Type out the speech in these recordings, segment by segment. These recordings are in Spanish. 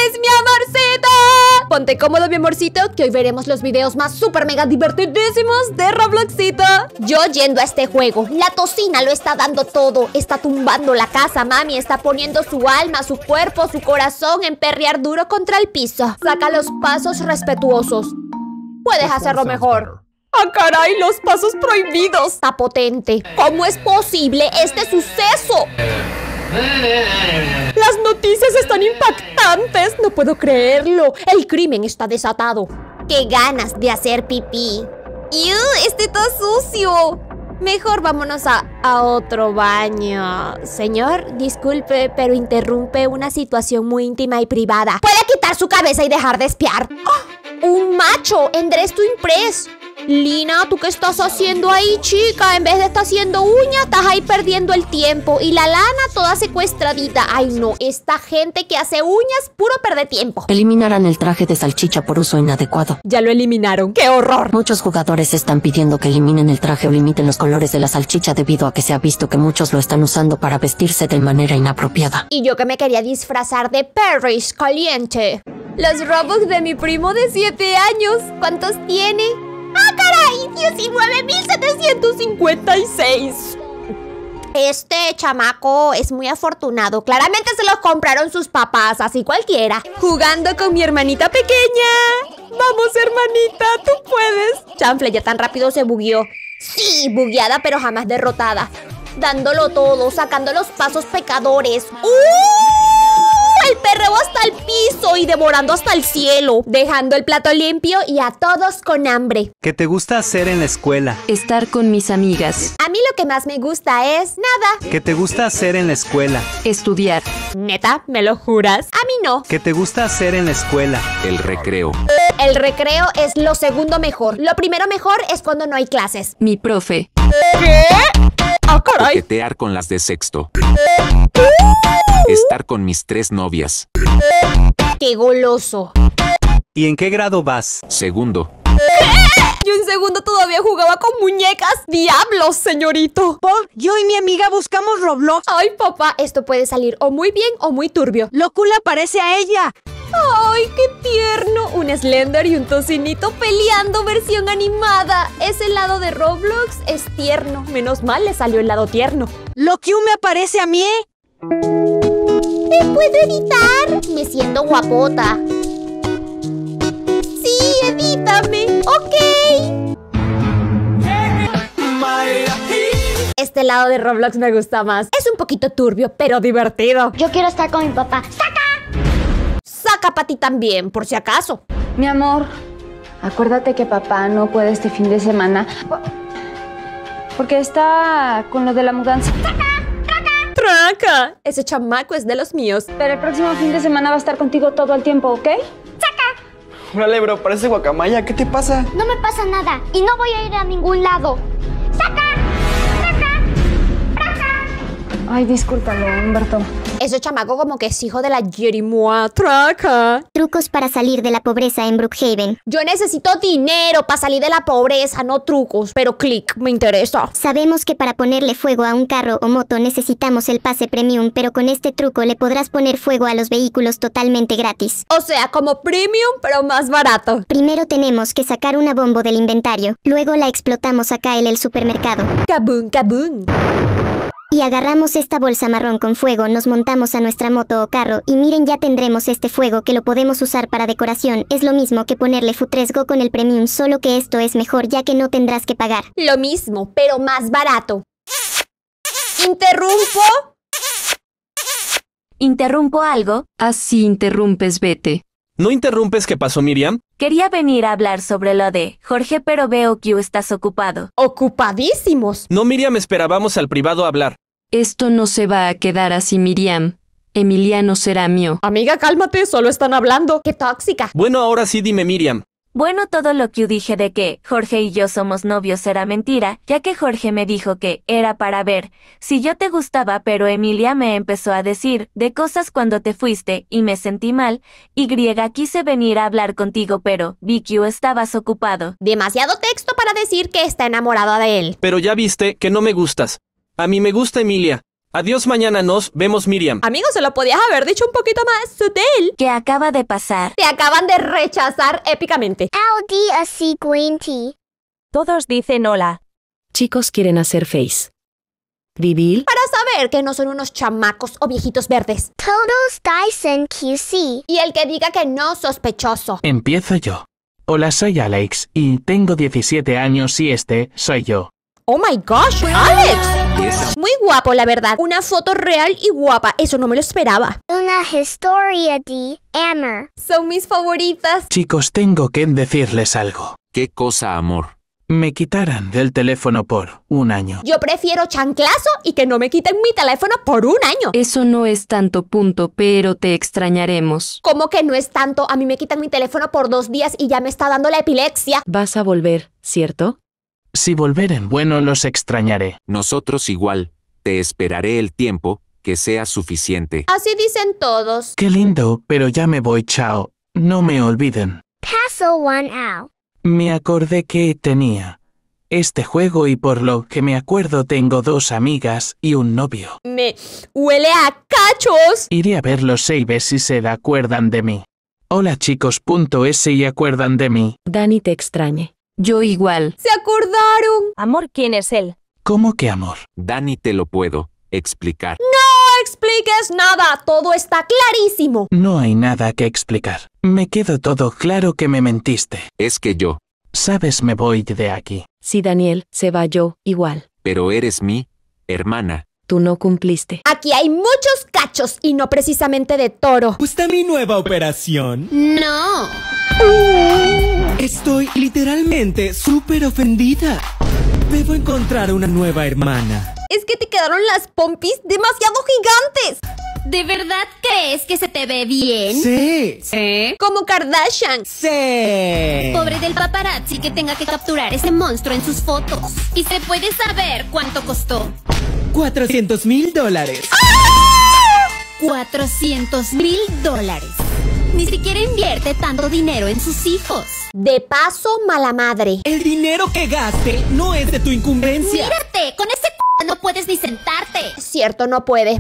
feliz, mi amorcito! Ponte cómodo, mi amorcito, que hoy veremos los videos más super mega divertidísimos de Robloxito. Yo yendo a este juego, la tocina lo está dando todo. Está tumbando la casa, mami. Está poniendo su alma, su cuerpo, su corazón en perrear duro contra el piso. Saca los pasos respetuosos. Puedes hacerlo mejor. ¡Ah, caray! ¡Los pasos prohibidos! Está potente. ¿Cómo es posible este suceso? Las noticias están impactantes. No puedo creerlo. El crimen está desatado. ¡Qué ganas de hacer pipí! ¡Iu! ¡Este está sucio! Mejor vámonos a otro baño. Señor, disculpe, pero interrumpe una situación muy íntima y privada. ¿Puede quitar su cabeza y dejar de espiar? ¡Oh! ¡Un macho! ¡En Dress to Impress! Lina, ¿tú qué estás haciendo ahí, chica? En vez de estar haciendo uñas, estás ahí perdiendo el tiempo. Y la lana toda secuestradita. Ay, no, esta gente que hace uñas, puro perder tiempo. Eliminarán el traje de salchicha por uso inadecuado. Ya lo eliminaron, ¡qué horror! Muchos jugadores están pidiendo que eliminen el traje o limiten los colores de la salchicha debido a que se ha visto que muchos lo están usando para vestirse de manera inapropiada. Y yo que me quería disfrazar de Paris caliente. Los Robux de mi primo de 7 años, ¿cuántos tiene? ¡Ah, caray! 19.756. Este chamaco es muy afortunado. Claramente se los compraron sus papás, así cualquiera. Jugando con mi hermanita pequeña. Vamos, hermanita, tú puedes. Chanfle ya tan rápido se bugueó. Sí, bugueada pero jamás derrotada. Dándolo todo, sacando los pasos pecadores. El perreo hasta el piso y devorando hasta el cielo, dejando el plato limpio y a todos con hambre. ¿Qué te gusta hacer en la escuela? Estar con mis amigas. A mí lo que más me gusta es nada. ¿Qué te gusta hacer en la escuela? Estudiar. ¿Neta? ¿Me lo juras? A mí no. ¿Qué te gusta hacer en la escuela? El recreo. El recreo es lo segundo mejor. Lo primero mejor es cuando no hay clases. Mi profe. ¿Qué? ¡Ah, caray! Coquetear con las de sexto. Estar con mis 3 novias. ¡Qué goloso! ¿Y en qué grado vas? Segundo. Yo en segundo todavía jugaba con muñecas. ¡Diablos, señorito! Yo y mi amiga buscamos Roblox. Ay, papá, esto puede salir o muy bien o muy turbio. Locula parece a ella. ¡Ay, qué tierno! Un Slender y un tocinito peleando versión animada. Ese lado de Roblox es tierno. Menos mal le salió el lado tierno. Lokiu me aparece a mí. ¿Me puedo editar? Me siento guapota. Sí, edítame. Ok. Este lado de Roblox me gusta más. Es un poquito turbio, pero divertido. Yo quiero estar con mi papá. ¡Saca! Saca para ti también, por si acaso. Mi amor, acuérdate que papá no puede este fin de semana porque está con lo de la mudanza. ¡Traca! Ese chamaco es de los míos. Pero el próximo fin de semana va a estar contigo todo el tiempo, ¿ok? Órale, bro, parece guacamaya. ¿Qué te pasa? No me pasa nada y no voy a ir a ningún lado. ¡Saca! ¡Saca! ¡Saca! Ay, discúlpalo, Humberto. Ese chamaco como que es hijo de la Jerimoa. ¡Traca! Trucos para salir de la pobreza en Brookhaven. Yo necesito dinero para salir de la pobreza, no trucos. Pero click, me interesa. Sabemos que para ponerle fuego a un carro o moto necesitamos el pase premium, pero con este truco le podrás poner fuego a los vehículos totalmente gratis. O sea, como premium, pero más barato. Primero tenemos que sacar una bomba del inventario. Luego la explotamos acá en el supermercado. Kaboom, kaboom. Y agarramos esta bolsa marrón con fuego, nos montamos a nuestra moto o carro y miren, ya tendremos este fuego que lo podemos usar para decoración. Es lo mismo que ponerle Futresgo con el premium, solo que esto es mejor ya que no tendrás que pagar. Lo mismo, pero más barato. ¿Interrumpo? ¿Interrumpo algo? Así interrumpes, vete. ¿No interrumpes qué pasó, Miriam? Quería venir a hablar sobre lo de Jorge, pero veo que estás ocupado. Ocupadísimos. No, Miriam, esperábamos al privado a hablar. Esto no se va a quedar así, Miriam. Emiliano será mío. Amiga, cálmate, solo están hablando. ¡Qué tóxica! Bueno, ahora sí dime, Miriam. Bueno, todo lo que dije de que Jorge y yo somos novios era mentira, ya que Jorge me dijo que era para ver si yo te gustaba, pero Emilia me empezó a decir de cosas cuando te fuiste y me sentí mal. Quise venir a hablar contigo, pero vi que estabas ocupado. Demasiado texto para decir que está enamorada de él. Pero ya viste que no me gustas. A mí me gusta Emilia. Adiós, mañana nos vemos, Miriam. Amigo, se lo podías haber dicho un poquito más sutil. ¿Qué acaba de pasar? Te acaban de rechazar épicamente. Todos dicen hola. Chicos quieren hacer face. ¿Reveal? Para saber que no son unos chamacos o viejitos verdes. Todos dicen QC. Y el que diga que no, sospechoso. Empiezo yo. Hola, soy Alex y tengo 17 años y este soy yo. ¡Oh my gosh, Alex! Muy guapo, la verdad. Una foto real y guapa. Eso no me lo esperaba. Una historia de amor. Son mis favoritas. Chicos, tengo que decirles algo. ¿Qué cosa, amor? Me quitarán del teléfono por un año. Yo prefiero chanclazo y que no me quiten mi teléfono por un año. Eso no es tanto punto, pero te extrañaremos. ¿Cómo que no es tanto? A mí me quitan mi teléfono por 2 días y ya me está dando la epilepsia. Vas a volver, ¿cierto? Si volveren, bueno, los extrañaré. Nosotros igual. Te esperaré el tiempo que sea suficiente. Así dicen todos. Qué lindo, pero ya me voy, chao. No me olviden. Paso one out. Me acordé que tenía este juego y por lo que me acuerdo tengo 2 amigas y un novio. Me huele a cachos. Iré a verlos y ver si se acuerdan de mí. Hola chicos.s y acuerdan de mí. Dani te extrañe. Yo igual. Se acordaron. Amor, ¿quién es él? ¿Cómo que amor? Dani, te lo puedo explicar. No expliques nada. Todo está clarísimo. No hay nada que explicar. Me quedó todo claro que me mentiste. Es que yo. Sabes, me voy de aquí. Si Daniel se va, yo igual. Pero eres mi hermana. Tú no cumpliste. Aquí hay muchos cachos y no precisamente de toro. ¿Gusta mi nueva operación? No. Estoy literalmente súper ofendida. Debo encontrar una nueva hermana. Es que te quedaron las pompis demasiado gigantes. ¿De verdad crees que se te ve bien? Sí. Como Kardashian. Sí. Pobre del paparazzi que tenga que capturar ese monstruo en sus fotos. ¿Y se puede saber cuánto costó? $400,000. $400,000. Ni siquiera invierte tanto dinero en sus hijos. De paso, mala madre. El dinero que gaste no es de tu incumbencia. Mírate, con ese no puedes ni sentarte. Cierto, no puede.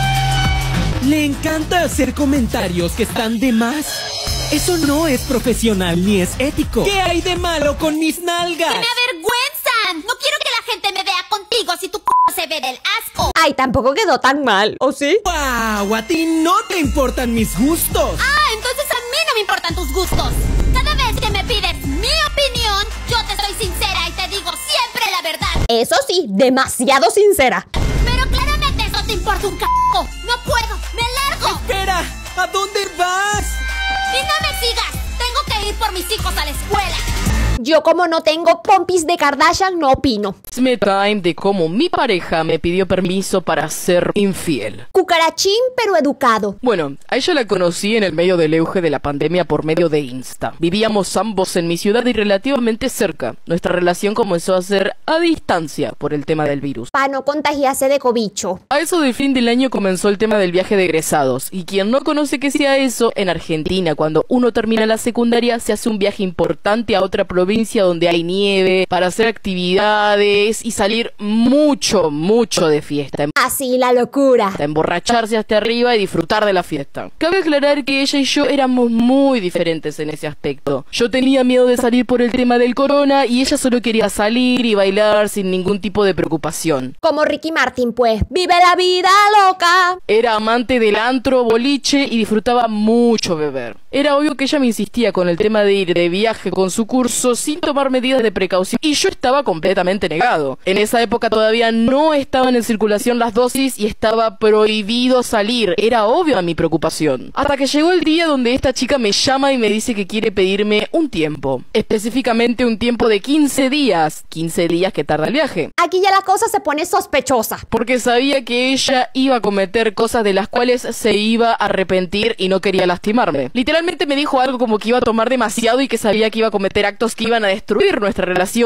Le encanta hacer comentarios que están de más. Eso no es profesional ni es ético. ¿Qué hay de malo con mis nalgas? ¡Que me avergüenzan! No quiero que la gente me vea contigo si tu se ve del asco. Ay, tampoco quedó tan mal, ¿o sí? ¡Wow! A ti no te importan mis gustos. Ah, entonces a mí no me importan tus gustos. Cada vez que me pides mi opinión, yo te soy sincera y te digo siempre la verdad. Eso sí, demasiado sincera. Pero claramente eso te importa un c***. No puedo, me largo. Espera, ¿a dónde vas? Y no me sigas, tengo que ir por mis hijos a la escuela. Yo como no tengo pompis de Kardashian, no opino. Me time de cómo mi pareja me pidió permiso para ser infiel. Cucarachín, pero educado. Bueno, a ella la conocí en el medio del auge de la pandemia por medio de Insta. Vivíamos ambos en mi ciudad y relativamente cerca. Nuestra relación comenzó a ser a distancia por el tema del virus. Para no contagiarse de cobicho. A eso del fin del año comenzó el tema del viaje de egresados. Y quien no conoce que sea eso, en Argentina, cuando uno termina la secundaria, se hace un viaje importante a otra provincia donde hay nieve, para hacer actividades y salir mucho de fiesta. Así la locura. Emborracharse hasta arriba y disfrutar de la fiesta. Cabe aclarar que ella y yo éramos muy diferentes en ese aspecto. Yo tenía miedo de salir por el tema del corona y ella solo quería salir y bailar sin ningún tipo de preocupación. Como Ricky Martin, pues. ¡Vive la vida loca! Era amante del antro, boliche y disfrutaba mucho beber. Era obvio que ella me insistía con el tema de ir de viaje con su curso sin tomar medidas de precaución y yo estaba completamente negado. En esa época todavía no estaban en circulación las dosis y estaba prohibido salir. Era obvio mi preocupación. Hasta que llegó el día donde esta chica me llama y me dice que quiere pedirme un tiempo. Específicamente un tiempo de 15 días. 15 días que tarda el viaje. Aquí ya la cosa se pone sospechosa. Porque sabía que ella iba a cometer cosas de las cuales se iba a arrepentir y no quería lastimarme. Literalmente me dijo algo como que iba a tomar demasiado y que sabía que iba a cometer actos que iban a destruir nuestra relación y...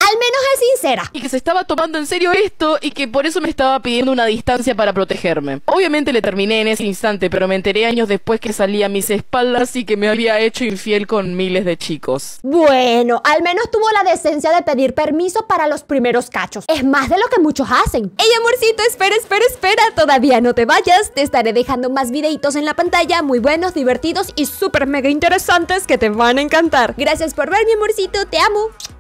Al menos es sincera. Y que se estaba tomando en serio esto y que por eso me estaba pidiendo una distancia para protegerme. Obviamente le terminé en ese instante, pero me enteré años después que salía a mis espaldas y que me había hecho infiel con miles de chicos. Bueno, al menos tuvo la decencia de pedir permiso para los primeros cachos. Es más de lo que muchos hacen. Ey, amorcito, espera. Todavía no te vayas. Te estaré dejando más videitos en la pantalla, muy buenos, divertidos y súper mega interesantes que te van a encantar. Gracias por ver, mi amorcito. Te amo.